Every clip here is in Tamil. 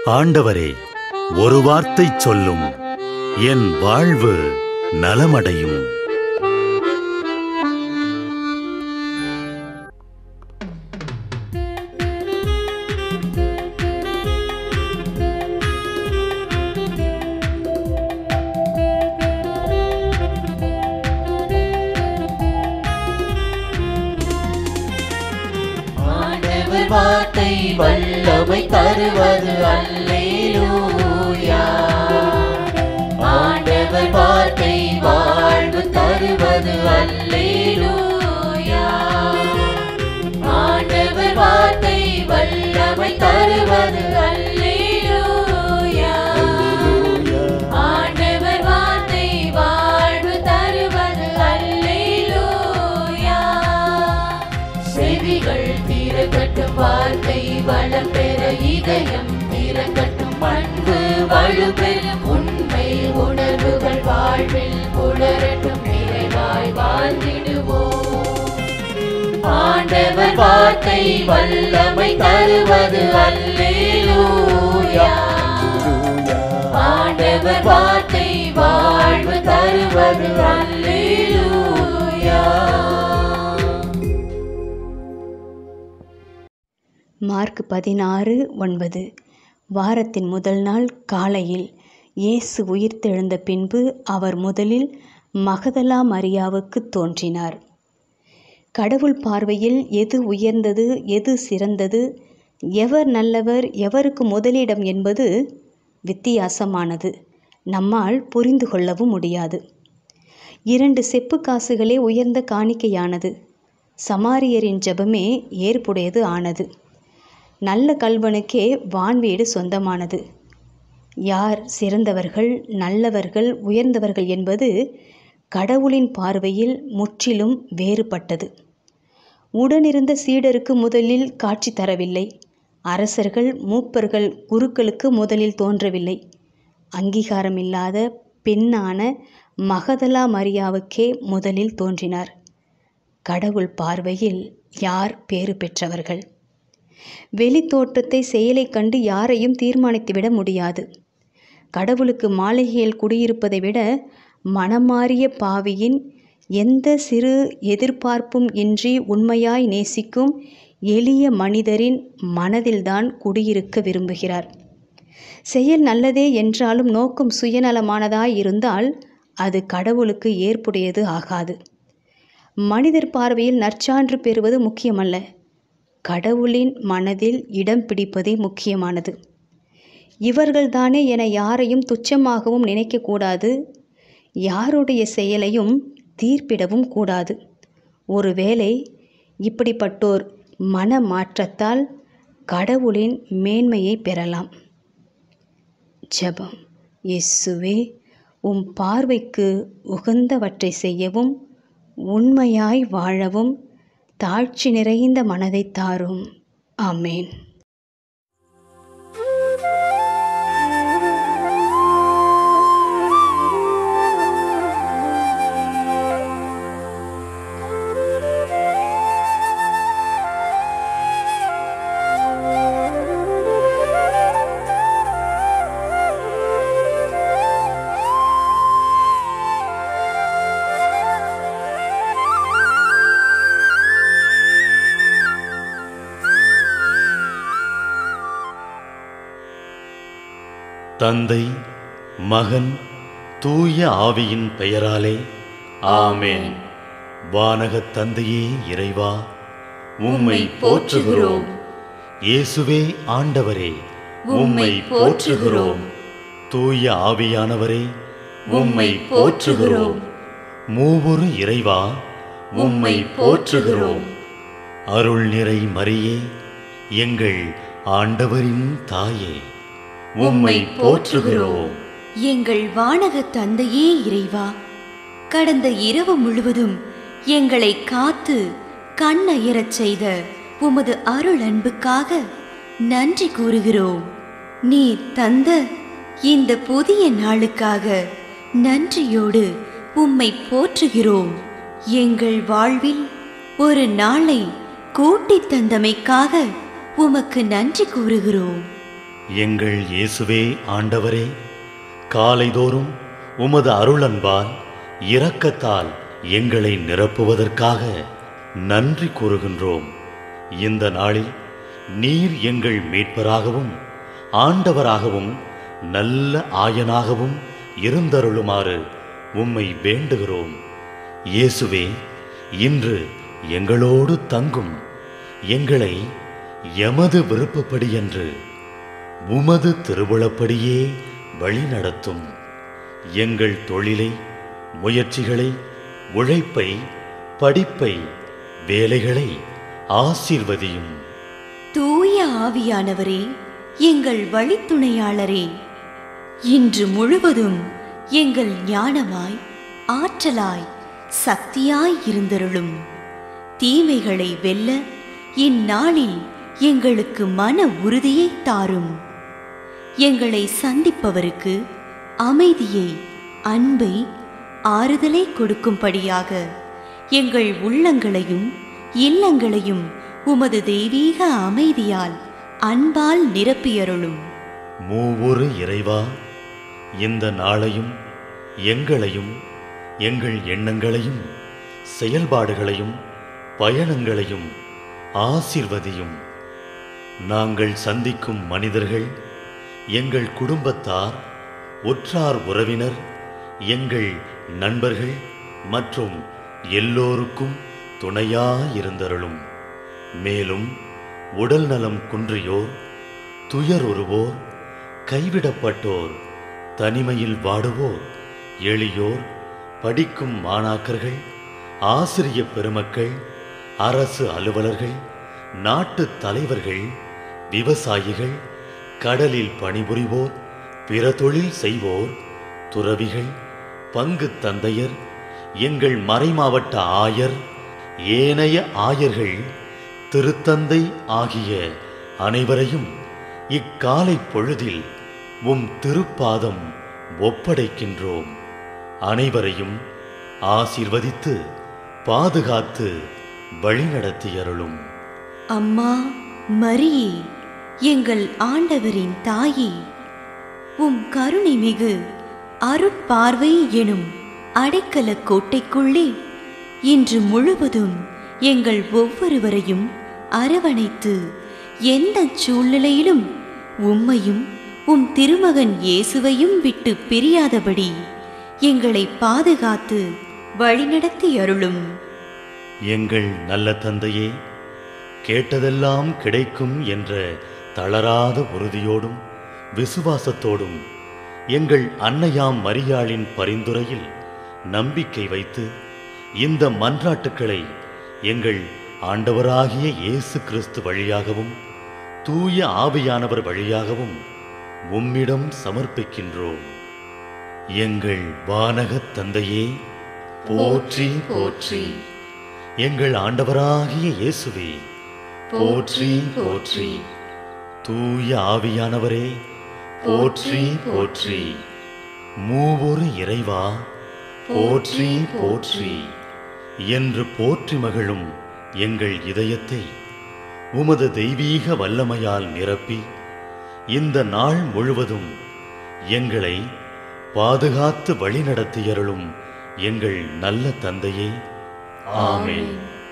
ஆண்டவரே, ஒரு வார்த்தை சொல்லும், என் வாழ்வு நலமடையும். வார்த்தை வல்லமை தருவது அல்லேலூயா. ஆண்டவர் வார்த்தை வாழ்வு தருவது அல்லேலூயா. ஆண்டவர் வார்த்தை வல்லமை தருவது அல்லேலூயா. ஆண்டவர் வார்த்தை வாழ்வு தருவது அல்லேலூயா. செவிகள் திறக்கட்டும், வார்த்தை வளம் பெற இதயம் திறக்கட்டும், பண்பு வலுப்பெறும், உண்மை உணர்வுகள் வாழ்வில் புலரட்டும், நிறைவாய் வாழ்ந்திடுவோம். ஆண்டவர் வார்த்தை வல்லமை தருவது அல்லேலூயா. ஆண்டவர் வார்த்தை வாழ்வு தருவது அல்லேலூயா. மார்க் 16:9. வாரத்தின் முதல் நாள் காலையில் இயேசு உயிர்த்தெழுந்த பின்பு அவர் முதலில் மகதலா மரியாவுக்கு தோன்றினார். கடவுள் பார்வையில் எது உயர்ந்தது, எது சிறந்தது, எவர் நல்லவர், எவருக்கு முதலிடம் என்பது வித்தியாசமானது. நம்மால் புரிந்து கொள்ளவும் முடியாது. 2 செப்பு காசுகளே உயர்ந்த காணிக்கையானது. சமாரியரின் ஜெபமே ஏற்புடையது ஆனது. நல்ல கல்வனுக்கே வான்வீடு சொந்தமானது. யார் சிறந்தவர்கள், நல்லவர்கள், உயர்ந்தவர்கள் என்பது கடவுளின் பார்வையில் முற்றிலும் வேறுபட்டது. உடனிருந்த சீடருக்கு முதலில் காட்சி தரவில்லை. அரசர்கள், மூப்பர்கள், குருக்களுக்கு முதலில் தோன்றவில்லை. அங்கீகாரமில்லாத பெண்ணான மகதலா மரியாவுக்கே முதலில் தோன்றினார். கடவுள் பார்வையில் யார் பேறு பெற்றவர்கள்? வெளி தோற்றத்தை, செயலை கண்டு யாரையும் தீர்மானித்துவிட முடியாது. கடவுளுக்கு மாளிகையில் குடியிருப்பதை விட மனமாறிய பாவியின், எந்த சிறு எதிர்பார்ப்பும் இன்றி உண்மையாய் நேசிக்கும் எளிய மனிதரின் மனதில்தான் குடியிருக்க விரும்புகிறார். செயல் நல்லதே என்றாலும் நோக்கம் சுயநலமானதாய் இருந்தால் அது கடவுளுக்கு ஏற்புடையது ஆகாது. மனிதர் பார்வையில் நற்சான்று பெறுவது முக்கியமல்ல, கடவுளின் மனதில் இடம் பிடிப்பதே முக்கியமானது. இவர்கள்தானே என யாரையும் துச்சமாகவும் நினைக்கக்கூடாது. யாருடைய செயலையும் தீர்ப்பிடவும் கூடாது. ஒருவேளை இப்படிப்பட்டோர் மன மாற்றத்தால் கடவுளின் மேன்மையை பெறலாம். ஜெபம். இயேசுவே, உம் பார்வைக்கு உகந்தவற்றை செய்யவும், உண்மையாய் வாழவும் தாழ்ச்சி நிறைந்த மனதை தாரும். ஆமேன். தந்தை, மகன், தூய ஆவியின் பெயராலே ஆமென். வானகத் தந்தையே இறைவா, உம்மை போற்றுகிறோம். இயேசுவே ஆண்டவரே, உம்மை போற்றுகிறோம். தூய ஆவியானவரே, உம்மை போற்றுகிறோம். மூவொரு இறைவா, உம்மை போற்றுகிறோம். அருள் நிறை மரியே, எங்கள் ஆண்டவரின் தாயே, உம்மை போற்றுகிறோம். எங்கள் வானக தந்தையே இறைவா, கடந்த இரவு முழுவதும் எங்களை காத்து கண்ணயரச் செய்த உமது அருள் அன்புக்காக நன்றி கூறுகிறோம். நீர் தந்த இந்த புதிய நாளுக்காக நன்றியோடு உம்மை போற்றுகிறோம். எங்கள் வாழ்வில் ஒரு நாளை கூட்டித் தந்தமைக்காக உமக்கு நன்றி கூறுகிறோம். எங்கள் இயேசுவே ஆண்டவரே, காலைதோறும் உமது அருளன்பால் இரக்கத்தால் எங்களை நிரப்புவதற்காக நன்றி கூறுகின்றோம். இந்த நாளில் நீர் எங்கள் மீட்பராகவும் ஆண்டவராகவும் நல்ல ஆயனாகவும் இருந்தருளுமாறு உம்மை வேண்டுகிறோம். இயேசுவே, இன்று எங்களோடு தங்கும். எங்களை எமது விருப்பப்படியன்று உமது திருவுளப்படியே வழிநடத்தும். எங்கள் தொழிலை, முயற்சிகளை, உழைப்பை, படிப்பை, வேலைகளை ஆசீர்வதியும். தூய ஆவியானவரே, எங்கள் வழித்துணையாளரே, இன்று முழுவதும் எங்கள் ஞானமாய், ஆற்றலாய், சக்தியாய் இருந்தருளும். தீமைகளை வெல்ல இந்நாளில் எங்களுக்கு மன உறுதியை தாரும். எங்களை சந்திப்பவருக்கு அமைதியை, அன்பை, ஆறுதலை கொடுக்கும்படியாக எங்கள் உள்ளங்களையும் இல்லங்களையும் உமது தெய்வீக அமைதியால், அன்பால் நிரப்பியருளும். மூவொரு இறைவா, இந்த நாளையும் எங்களையும் எங்கள் எண்ணங்களையும் செயல்பாடுகளையும் பயணங்களையும் ஆசீர்வதியும். நாங்கள் சந்திக்கும் மனிதர்கள், எங்கள் குடும்பத்தார், உற்றார் உறவினர், எங்கள் நண்பர்கள் மற்றும் எல்லோருக்கும் துணையாயிருந்தருளும். மேலும் உடல் நலம் குன்றியோர், துயருறுவோர், கைவிடப்பட்டோர், தனிமையில் வாடுவோர், எளியோர், படிக்கும் மாணாக்கர்கள், ஆசிரிய பெருமக்கள், அரசு அலுவலர்கள், நாட்டு தலைவர்கள், விவசாயிகள், கடலில் பணிபுரிவோர், பிற தொழில் செய்வோர், துறவிகள், பங்கு தந்தையர், எங்கள் மறைமாவட்ட ஆயர், ஏனைய ஆயர்கள், திருத்தந்தை ஆகிய அனைவரையும் இக்காலை பொழுதில் உம் திருப்பாதம் ஒப்படைக்கின்றோம். அனைவரையும் ஆசீர்வதித்து பாதுகாத்து வழிநடத்தியருளும். அம்மா மரியே, எங்கள் ஆண்டவரின் தாயே, உம் கருணை மிகு அருட்பார்வை எனும் அடைக்கல கோட்டைக்குள்ளே இன்று முழுவதும் எங்கள் ஒவ்வொருவரையும் அரவணைத்து எந்த சூழ்நிலையிலும் உம்மையும் உம் திருமகன் இயேசுவையும் விட்டு பிரியாதபடி எங்களை பாதுகாத்து வழிநடத்தி அருளும். எங்கள் நல்ல தந்தையே, கேட்டதெல்லாம் கிடைக்கும் என்ற தளராத உறுதியோடும் விசுவாசத்தோடும் எங்கள் அன்னையாம் மரியாளின் பரிந்துரையில் நம்பிக்கை வைத்து இந்த மன்றாட்டுக்களை எங்கள் ஆண்டவராகிய இயேசு கிறிஸ்து வழியாகவும் தூய ஆவியானவர் வழியாகவும் உம்மிடம் சமர்ப்பிக்கின்றோம். எங்கள் வானகத் தந்தையே, போற்றி போற்றி. எங்கள் ஆண்டவராகிய இயேசுவே, போற்றி போற்றி. தூய ஆவியானவரே, போற்றி போற்றி. மூவொரு இறைவா, போற்றி போற்றி என்று போற்றி மகிழும் எங்கள் இதயத்தை உமது தெய்வீக வல்லமையால் நிரப்பி இந்த நாள் முழுவதும் எங்களை பாதுகாத்து வழிநடத்தியருளும் எங்கள் நல்ல தந்தையே. ஆமென்.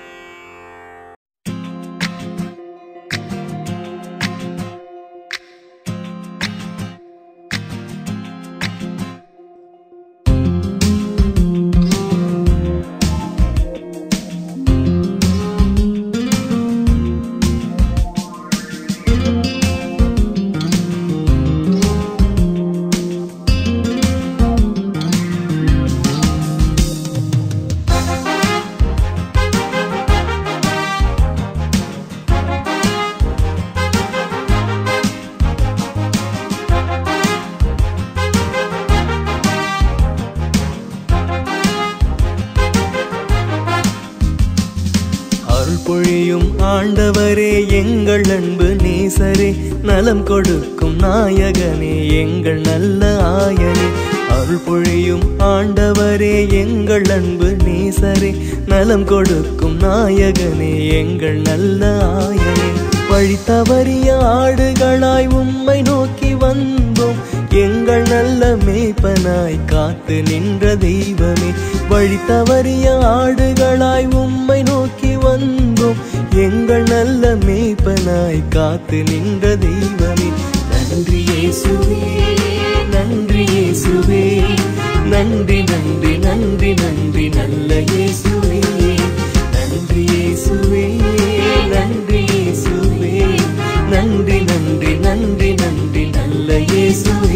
பொழியும் ஆண்டவரே, எங்கள் அன்பு நேசரே, நலம் கொடுக்கும் நாயகனே, எங்கள் நல்ல ஆயனே. அருள் பொழியும் ஆண்டவரே, எங்கள் அன்பு நேசரே, நலம் கொடுக்கும் நாயகனே, எங்கள் நல்ல ஆயனே. வழி தவறிய ஆடுகளாய் உம்மை நோக்கி வந்தோம். எங்கள் நல்ல மேய்ப்பனாய் காத்து நின்ற தெய்வமே. வழி தவறிய ஆடுகளாய் உம்மை நோக்கி வந்தோம். எங்கள் நல்ல மேய்ப்பனாய் காத்து நின்ற தெய்வமே. நன்றி இயேசுவே, நன்றி இயேசுவே, நன்றி நன்றி நன்றி நன்றி நல்ல இயேசுவே. நன்றி இயேசுவே, நன்றி இயேசுவே, நன்றி நன்றி நன்றி நன்றி நல்ல இயேசுவே.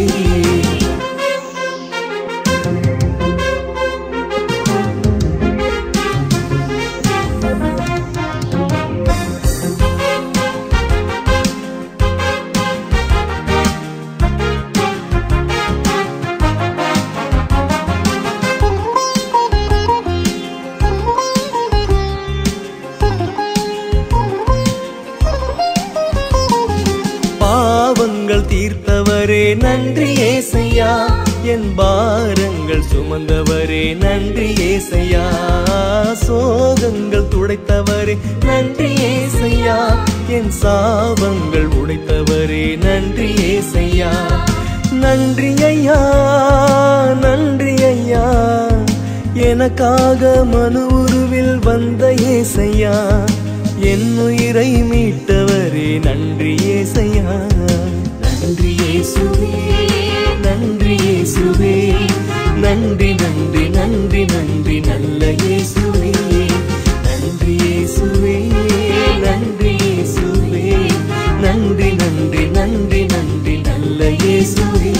பாவங்கள் தீர்த்தவரே நன்றி ஏசையா. என் பாரங்கள் சுமந்தவரே நன்றி ஏசையா. சோகங்கள் துடைத்தவரே நன்றி ஏசையா. என் சாபங்கள் உடைத்தவரே நன்றி ஏசையா. நன்றி ஐயா, நன்றி ஐயா, எனக்காக மனு உருவில் வந்த ஏசையா. என் உயிரை மீட்டவரே நன்றி ஏசையா. நன்றி இயேசுவே, நன்றி இயேசுவே, நன்றி நன்றி நன்றி நன்றி நல்ல இயேசுவே. நன்றி இயேசுவே, நன்றி இயேசுவே, நன்றி நன்றி நன்றி நன்றி நல்ல இயேசுவே.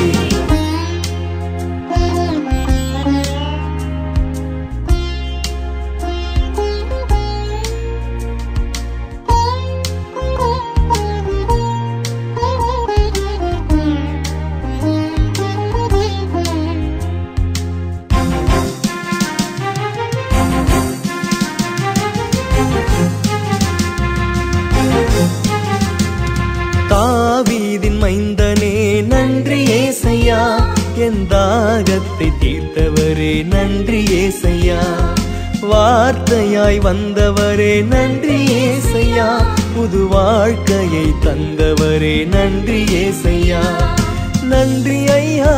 தாவீதின் மைந்தனே நன்றி ஏசையா. என் தாகத்தை தீர்த்தவரே நன்றி ஏசையா. வார்த்தையாய் வந்தவரே நன்றி ஏசையா. புது வாழ்க்கையை தந்தவரே நன்றி ஏசையா. நன்றி ஐயா,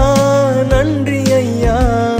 நன்றி ஐயா,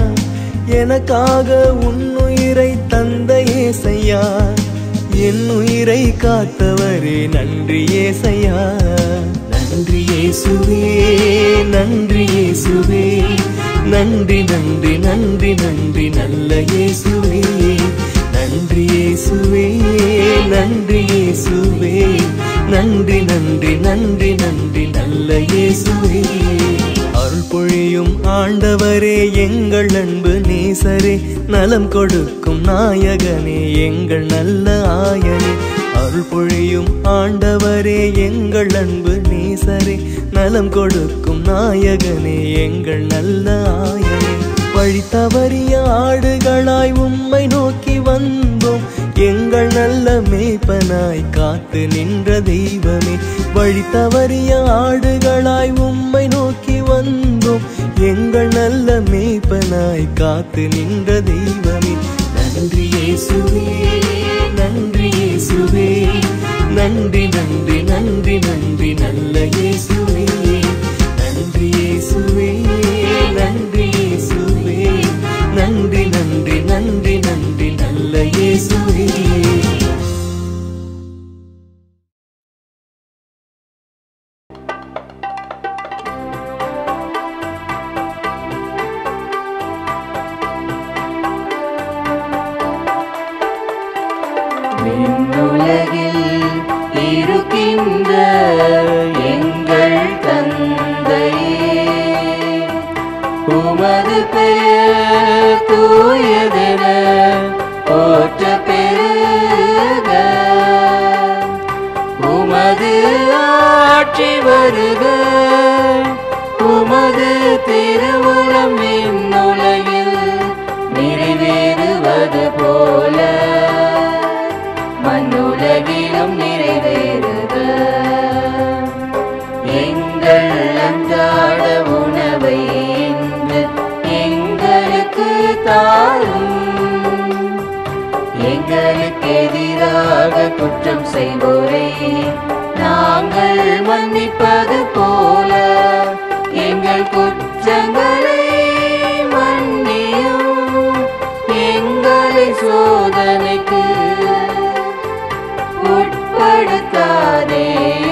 எனக்காக உன்னுயிரை தந்த ஏசையா. என் உயிரை காத்தவரே நன்றி ஏசையா. நன்றி இயேசுவே, நன்றி இயேசுவே, நன்றி நன்றி நன்றி நன்றி நல்ல இயேசுவே. நன்றி இயேசுவே, நன்றி இயேசுவே, நன்றி நன்றி நன்றி நன்றி நல்ல இயேசுவே. அருள் பொழியும் ஆண்டவரே எங்கள் அன்பு நேசரே. நலம் கொடுக்கும் நாயகனே எங்கள் நல்ல ஆயனே. அருள் பொழியும் ஆண்டவரே எங்கள் அன்பு நேசரே. நலம் கொடுக்கும் நாயகனே எங்கள் நல்ல ஆயனே. வழி தவறிய ஆடுகளாய் உம்மை நோக்கி வந்தோம். எங்கள் நல்ல மேய்ப்பனாய் காத்து நின்ற தெய்வமே. வழி தவறிய ஆடுகளாய் உம்மை நோக்கி வந்தோம். எங்கள் நல்ல மேய்ப்பனாய் காத்து நின்ற தெய்வமே. நன்றி இயேசுவே, நன்றி இயேசுவே, நன்றி நன்றி நன்றி நன்றி நல்ல இயேசுவே. நன்றி இயேசுவே, நன்றி இயேசுவே, நன்றி நன்றி நன்றி நன்றி நல்ல இயேசுவே. விண்ணுலகில் இருக்கின்ற எங்கள் தந்தையே, உமது பெயர் தூயதென போற்ற பெருக. உமது ஆட்சி வருக. உமது திருவுளம் விண்ணுலகில் நிறைவேறுவது போல மண்ணுலகிலும் நிறைவேறுக. எங்கள் அன்றாட உணவை இன்று எங்களுக்கு தாரும். எங்களுக்கு எதிராக குற்றம் செய்வோரை நாங்கள் மன்னிப்பது போல எங்கள் குற்றங்களை மன்னியும். எங்களை சோதனைக்கு உட்படுத்தாதே